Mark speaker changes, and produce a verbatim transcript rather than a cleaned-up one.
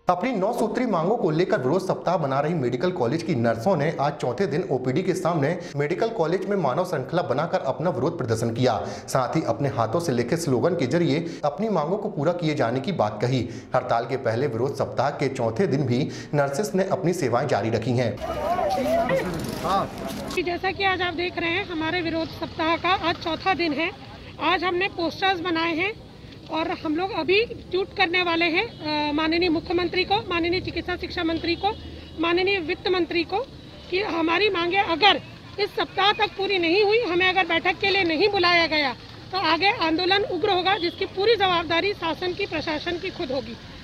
Speaker 1: अपनी नौ सूत्री मांगों को लेकर विरोध सप्ताह बना रही मेडिकल कॉलेज की नर्सों ने आज चौथे दिन ओपीडी के सामने मेडिकल कॉलेज में मानव श्रृंखला बनाकर अपना विरोध प्रदर्शन किया। साथ ही अपने हाथों से लिखे स्लोगन के जरिए अपनी मांगों को पूरा किए जाने की बात कही। हड़ताल के पहले विरोध सप्ताह के चौथे दिन भी नर्सेस ने अपनी सेवाएं जारी रखी हैं।
Speaker 2: जैसा कि आज आप देख रहे हैं, हमारे विरोध सप्ताह का आज चौथा दिन है। आज हमने पोस्टर्स बनाए हैं और हम लोग अभी ट्वीट करने वाले हैं माननीय मुख्यमंत्री को, माननीय चिकित्सा शिक्षा मंत्री को, माननीय वित्त मंत्री को कि हमारी मांगे अगर इस सप्ताह तक पूरी नहीं हुई, हमें अगर बैठक के लिए नहीं बुलाया गया तो आगे आंदोलन उग्र होगा, जिसकी पूरी जवाबदारी शासन की, प्रशासन की खुद होगी।